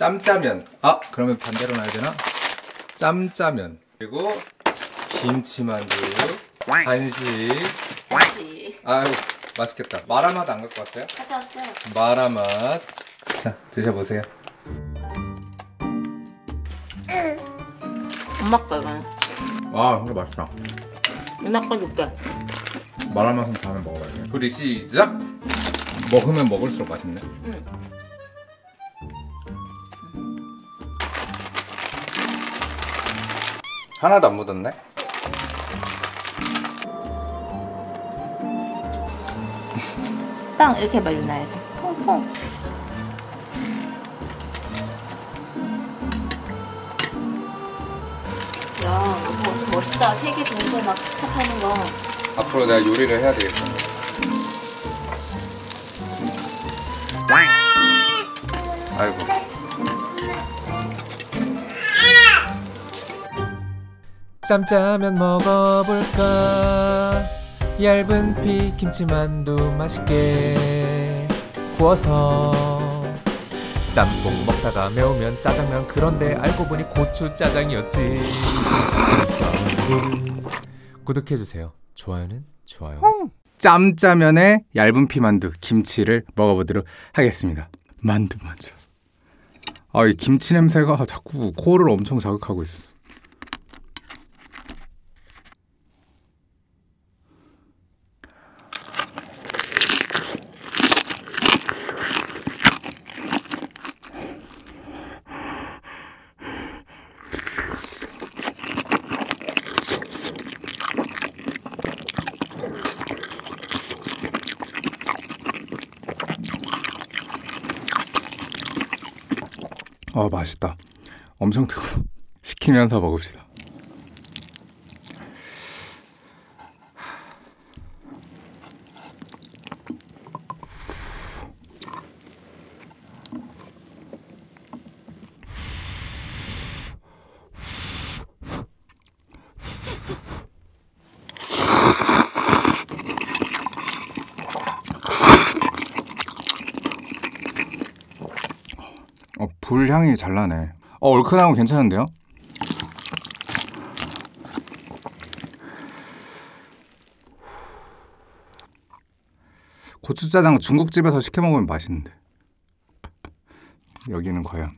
짬짜면. 아, 그러면 반대로 놔야 되나? 짬짜면. 그리고 김치만두. 간식. 아유, 맛있겠다. 마라맛 안 갖고 왔어요? 가져왔어요. 마라맛. 자, 드셔보세요. 엄마 거 이거는. 와, 이거 맛있다. 누나 거 줄게. 마라맛은 다음에 먹어봐야 돼. 조리 시작! 먹으면 먹을수록 맛있네. 응. 하나도 안 묻었네? 빵 이렇게 말려놔야 돼. 퐁퐁. 야, 이거 멋있다. 세 개 동시에 막 착착하는 거. 앞으로 내가 요리를 해야 되겠어. 아이고. 짬짜면 먹어볼까. 얇은 피 김치만두 맛있게 구워서. 짬뽕 먹다가 매우면 짜장면, 그런데 알고 보니 고추 짜장이었지. 구독해주세요. 좋아요는 좋아요. 짬짜면에 얇은 피만두 김치를 먹어보도록 하겠습니다. 만두 먼저. 아, 이 김치 냄새가 자꾸 코를 엄청 자극하고 있어. 맛있다. 엄청 뜨거워. 식히면서 먹읍시다. 불 향이 잘 나네. 얼큰하고 괜찮은데요? 고추짜장 중국집에서 시켜 먹으면 맛있는데. 여기는 과연.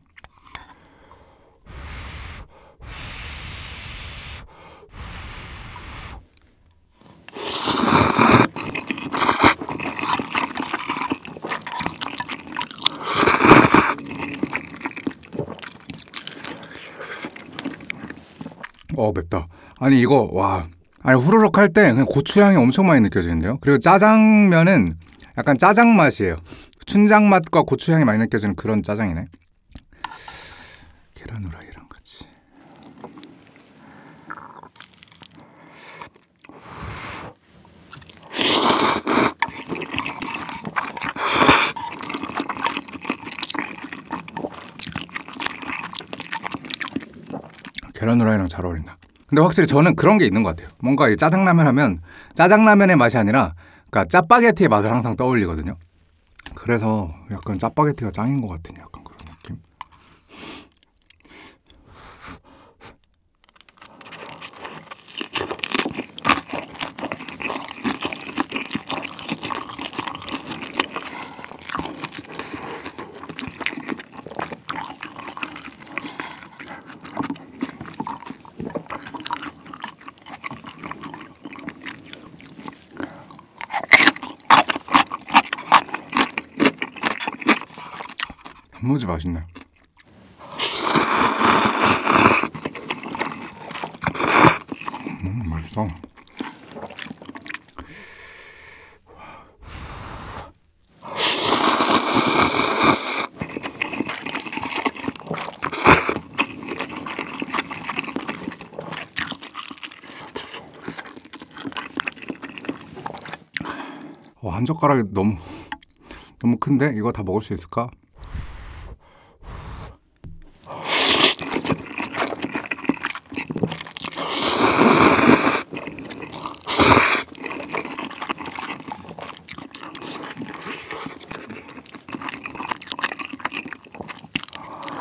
맵다. 아니 이거 와. 아니 후루룩 할 때 그냥 고추향이 엄청 많이 느껴지는데요. 그리고 짜장면은 약간 짜장 맛이에요. 춘장 맛과 고추향이 많이 느껴지는 그런 짜장이네. 계란 후라이랑 같이. 계란 후라이랑 잘 어울린다. 근데 확실히 저는 그런 게 있는 것 같아요. 뭔가 이 짜장라면 하면 짜장라면의 맛이 아니라 그러니까 짜파게티의 맛을 항상 떠올리거든요. 그래서 약간 짜파게티가 짱인 것 같은 약간 그런 느낌. 단무지 맛있네. 맛있어. 한 젓가락이 너무 큰데? 이거 다 먹을 수 있을까?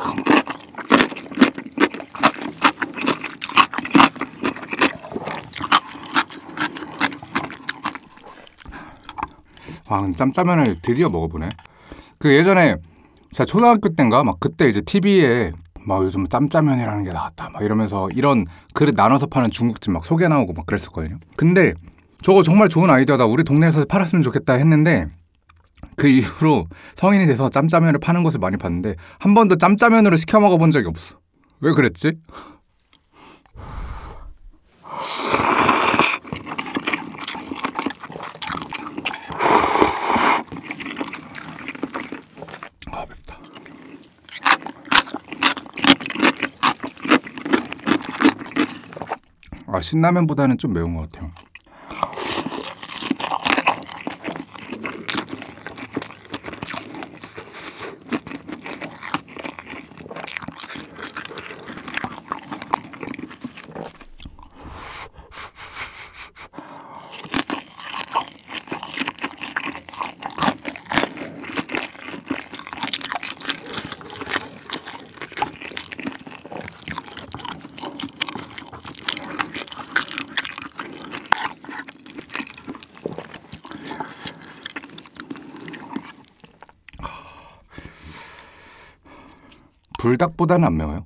와, 짬짜면을 드디어 먹어보네. 그 예전에 제가 초등학교 때인가 막 그때 이제 TV에 막 요즘 짬짜면이라는 게 나왔다 막 이러면서 이런 그릇 나눠서 파는 중국집 막 소개 나오고 막 그랬었거든요. 근데 저거 정말 좋은 아이디어다. 우리 동네에서 팔았으면 좋겠다 했는데 그 이후로 성인이 돼서 짬짜면을 파는 곳을 많이 봤는데 한 번도 짬짜면으로 시켜 먹어본 적이 없어. 왜 그랬지? 아, 맵다. 아, 신라면보다는 좀 매운 것 같아요. 불닭보다는 안 매워요.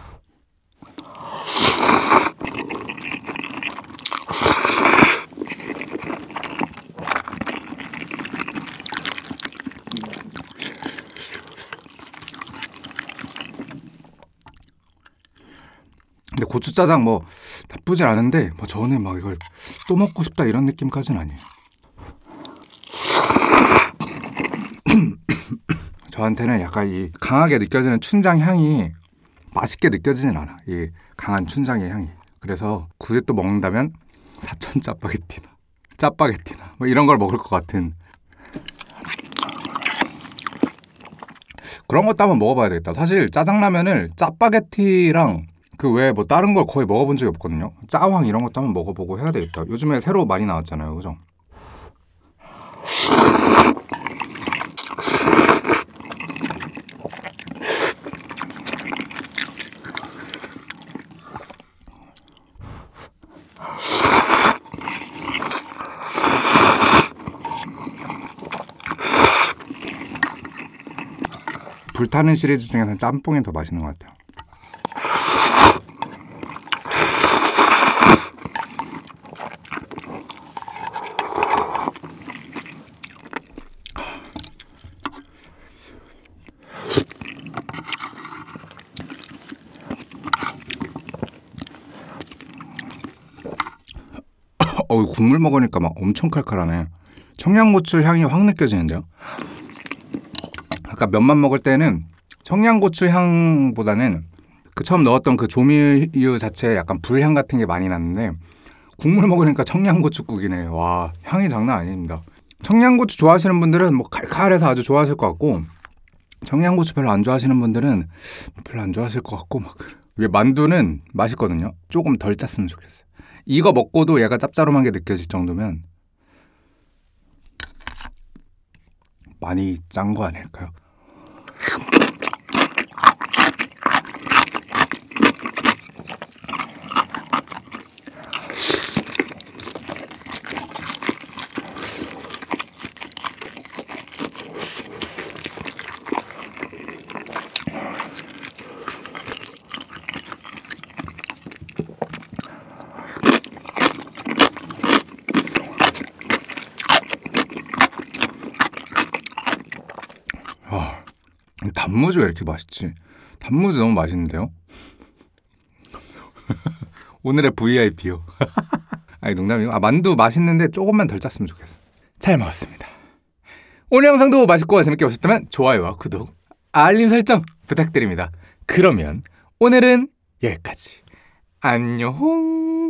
근데 고추짜장 뭐 나쁘진 않은데 뭐 저는 막 이걸 또 먹고 싶다 이런 느낌까지는 아니에요. 저한테는 약간 이 강하게 느껴지는 춘장 향이 맛있게 느껴지진 않아. 이 강한 춘장의 향이. 그래서 굳이 또 먹는다면 사천 짜파게티나 뭐 이런 걸 먹을 것 같은 그런 것도 한번 먹어봐야 되겠다. 사실 짜장라면을 짜파게티랑 그 외에 뭐 다른 걸 거의 먹어본 적이 없거든요. 짜왕 이런 것도 한번 먹어보고 해야 되겠다. 요즘에 새로 많이 나왔잖아요, 그죠? 불타는 시리즈 중에서는 짬뽕이 더 맛있는 것 같아요. 국물 먹으니까 막 엄청 칼칼하네. 청양고추 향이 확 느껴지는데요. 아까 면만 먹을 때는 청양고추 향보다는 그 처음 넣었던 그 조미유 자체에 약간 불향 같은 게 많이 났는데 국물 먹으니까 청양고추국이네. 와, 향이 장난 아닙니다. 청양고추 좋아하시는 분들은 뭐 칼칼해서 아주 좋아하실 것 같고 청양고추 별로 안 좋아하시는 분들은 별로 안 좋아하실 것 같고 막 그래. 왜 만두는 맛있거든요. 조금 덜 짰으면 좋겠어요. 이거 먹고도 얘가 짭짤한 게 느껴질 정도면 많이 짠 거 아닐까요? 단무지 왜 이렇게 맛있지? 단무지 너무 맛있는데요? 오늘의 VIP요. 아니 농담이고. 만두 맛있는데 조금만 덜 짰으면 좋겠어. 잘 먹었습니다. 오늘 영상도 맛있고 재밌게 보셨다면 좋아요와 구독, 알림 설정 부탁드립니다. 그러면 오늘은 여기까지. 안녕.